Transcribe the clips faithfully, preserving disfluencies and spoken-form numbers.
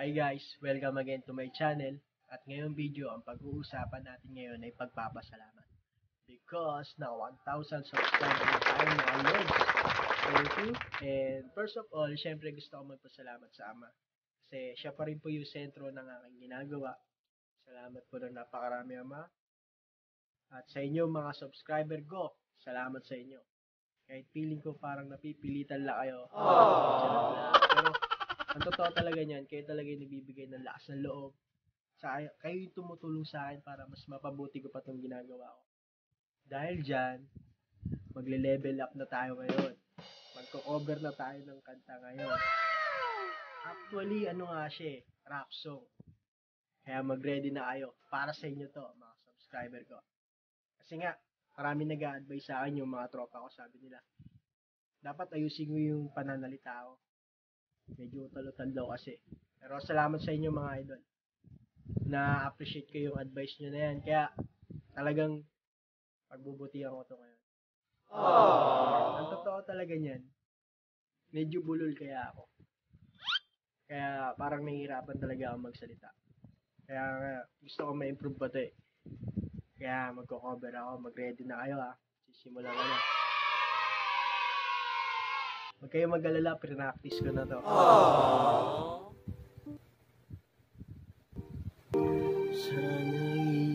Hi guys, welcome again to my channel. At ngayong video, ang pag-uusapan natin ngayon ay pagpapasalamat. Because na one thousand subscribers na tayo mga lods. Thank you. And first of all, syempre gusto ko magpasalamat sa Ama. Kasi siya pa rin po yung sentro ng aking ginagawa. Salamat po ng napakarami Ama. At sa inyo mga subscriber ko, salamat sa inyo. Kahit feeling ko parang napipilitan lang kayo. Pero ang totoo talaga niyan, kayo talaga yung nagbibigay ng lakas ng loob. Sa, kayo yung tumutulong sa akin para mas mapabuti ko pa itong ginagawa ko. Dahil dyan, magle-level up na tayo ngayon. Magko-cover na tayo ng kanta ngayon. Actually, ano nga siya eh, rap song. Kaya mag-ready na kayo para sa inyo to, mga subscriber ko. Kasi nga, marami nag-a-advise sa akin yung mga tropa ko, sabi nila. Dapat ayusin mo yung pananalita ko. Medyo talo-talo daw kasi. Pero salamat sa inyo mga idol. Na-appreciate ko yung advice nyo na yan. Kaya talagang pagbubutihan ko ito ngayon. Aww. Ang totoo talaga niyan, medyo bulol kaya ako. Kaya parang nahihirapan talaga ako magsalita. Kaya gusto ko ma-improve pa ito eh. Kaya magko-cover ako. Mag-ready na kayo ha. Sisimulan ko na. Huwag kayo mag-alala, pre-practice ko na to. Aww. Sana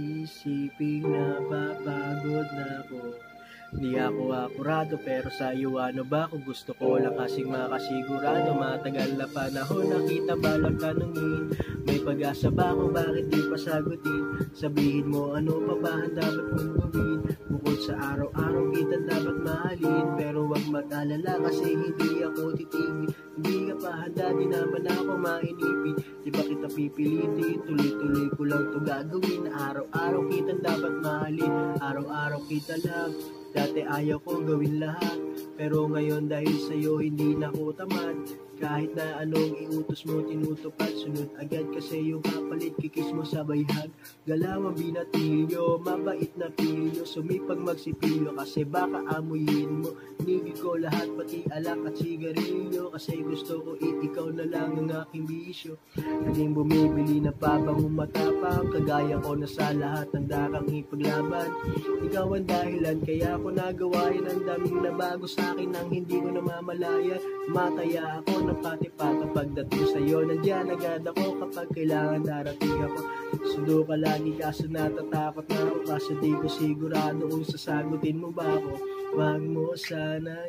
isipin na papagod na ako. Di ako akurado pero sa iyo ano ba kung gusto ko lang kasing makasigurado. Matagal na panahon nakita balang tanungin. May pag-asa ba kung bakit di pa sagutin? Sabihin mo ano pa ba ang dapat mong gawin? Bukod sa araw-araw kita dapat mahalin. Pero wag mag-alala kasi hindi ako titigil. Hindi ka pa handa, di naman ako mainipin. Di ba kita pipilitin? Tuloy-tuloy ko lang to gagawin. Araw-araw kita dapat mahalin. Araw-araw kita lang. Dati ayaw ko gawin lahat. Pero ngayon dahil sa'yo hindi na ko tamad. Kahit na anong iutos mo tinutupad. Sunod agad kasi yung kapalit kikis mo sa bayhag. Galawang binatilyo, mabait na pilyo. Sumipag magsipilyo kasi baka amuyin mo. Nigil ko lahat pati alak at sigarilyo. Kasi gusto ko ikaw na lang ang aking bisyo. Naging bumibili na pabang matapang. Kagaya ko na sa lahat ng dakang ipaglaban. Ikaw ang dahilan kaya ko nagawa yan. Ang daming na bago sa akin ang hindi ko namamalayan. Mataya ako ng pati-pato pagdating sa'yo. Nandiyan agad ako kapag kailangan darating ako. Sundo ka lagi kaso natatakot na ako. Kasi di ko sigurado kung sasagutin mo ba ako. Wag mo sanang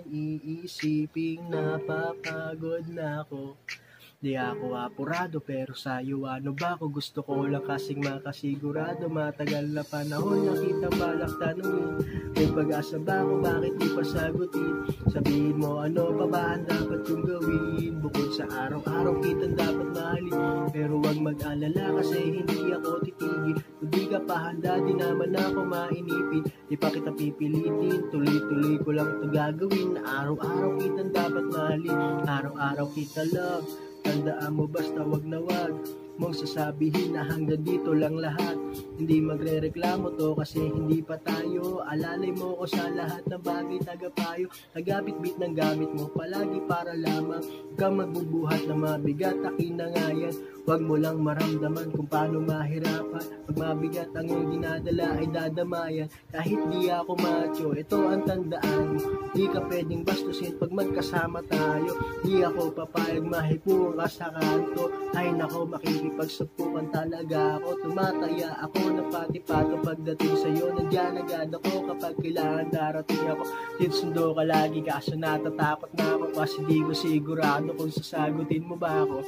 iisiping napapagod na ako. Di ako apurado pero sa'yo ano ba ako. Gusto ko lang kasing makasigurado. Matagal na panahon nakita balak tanungin. May pag-asa ba ako bakit di pa sagutin? Sabihin mo ano pa ba ang dapat kong gawin? Bukod sa araw-araw kita dapat mahalin. Pero wag mag-alala kasi hindi ako titigil. Kung di ka pa handa di naman ako mainipin. Di pa kita pipilitin. Tuloy-tuloy ko lang ito gagawin. Araw-araw kita dapat mahalin. Araw-araw kita love. Tandaan mo basta wag na wag mong sasabihin na hanggang dito lang lahat. Hindi magre-reklamo to kasi hindi pa tayo. Alalay mo ko sa lahat ng bagay tagapayo. Nagabit-bit ng gamit mo palagi para lamang kang magbubuhat na mabigat akin na nga yan. Huwag mo lang maramdaman kung paano mahirapan. Pag mabigat ang iyong dinadala ay dadamayan. Kahit di ako macho, ito ang tandaan mo. Di ka pwedeng bastusin pag magkasama tayo. Di ako papayag mahipuan ka sa kanto. Ay nako makikipagsapukan talaga ako. Tumataya ako ng pati-pato pagdating sa'yo. Nandiyan agad ako kapag kailangan darating ako. Sinsundo ka lagi kaso natatakot na ako. Kasi di ko sigurado kung sasagutin mo ba ako.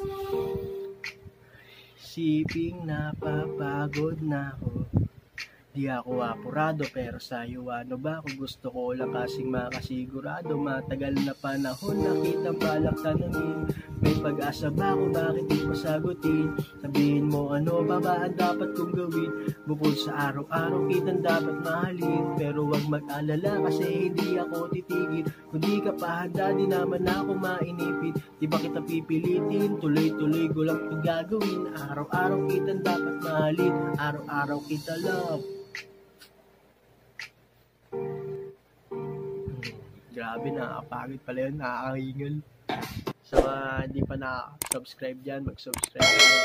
Siping napapagod na ako. Di ako apurado pero sa'yo ano ba kung gusto ko lang kasing makasigurado. Matagal na panahon nakita balak tanungin. May pag-asa ba kung bakit di pa sagutin? Sabihin mo ano ba ba ang dapat kong gawin? Bukod sa araw-araw kitang dapat mahalin. Pero wag mag-alala kasi hindi ako titigil. Kung di ka pa handa di naman ako mainipin. Di ba kita pipilitin? Tuloy-tuloy ko lang ito gagawin. Araw-araw kitang dapat mahalin. Araw-araw kita love. Grabe, nakakapagod pala yun, nakakahingal. Sa mga hindi pa na-subscribe dyan, mag-subscribe kayo.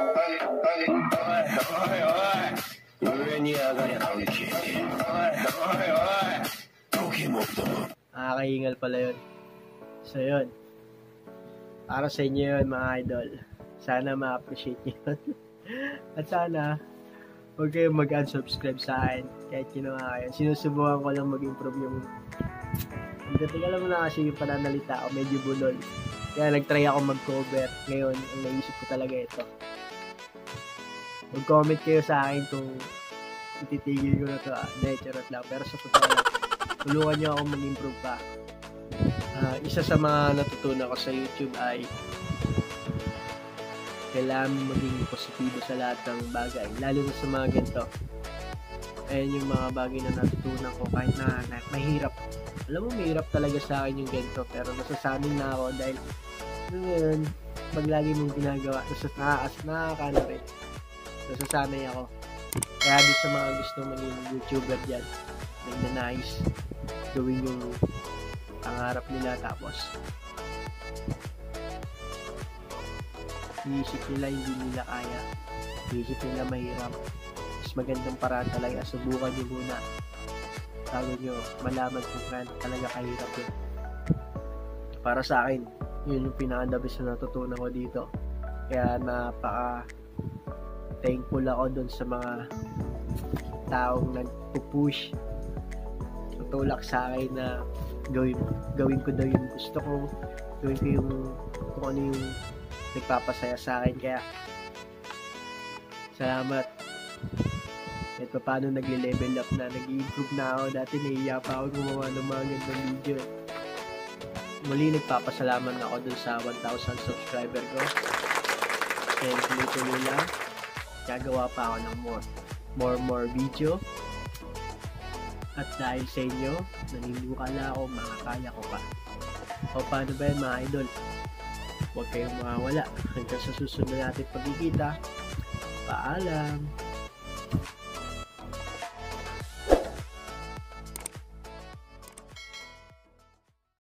Nakakahingal pala yun. So yun. Para sa inyo yun mga idol. Sana ma-appreciate nyo yun. At sana huwag kayong mag-unsubscribe sa akin. Kahit ginawa kayo. Sinusubukan ko lang mag-improve yung hindi alam mo na kasi yung pananalita ko medyo bulol. Kaya nag-try ako mag-cover. Ngayon, ang naisip ko talaga ito. Mag-comment kayo sa akin kung ititigil ko na ito. Ah, hindi, charot lang. Pero sa totoo lang, tulungan nyo ako mag-improve pa. Uh, isa sa mga natutunan ko sa YouTube ay kailangan maging positibo sa lahat ng bagay. Lalo na sa mga ganito. Ayan yung mga bagay na natutunan ko kahit na, na mahirap. Alam mo, mahirap talaga sa akin yung ganito. Pero nasasanay na ako dahil ngayon, pag lagi mong ginagawa, nasas, nakakas, nakakano rin. Nasasanay ako. Kaya di sa mga gusto maging YouTuber dyan, nagnanais, gawin yung pangarap nila tapos iisip nila hindi nila kaya, iisip nila mahirap. Mas magandang paraan talaga, subukan nyo muna bago nyo malaman kung kaya talaga kahirap yun. Para sa akin, yun yung pinaka-dabis na natutunan ko dito. Kaya napaka thankful ako dun sa mga taong nagpupush, tutulak sa akin na gawin, gawin ko daw yung gusto ko, gawin ko yung kung ano yung nagpapasaya sa akin. Kaya salamat. At paano nagle-level up na, nag-i-improve na ako. Dati nahiya pa ako gumawa ng mga gandang video. Muli nagpapasalamat ako dun sa one thousand subscriber ko. And tuloy-tuloy lang, gagawa pa ako ng more more more video. At dahil sa inyo, naniniwala ako, makakaya ko pa. O paano ba yan mga idol? Huwag kayong mawawala. Hanggang sa susunod natin pagkikita. Paalam!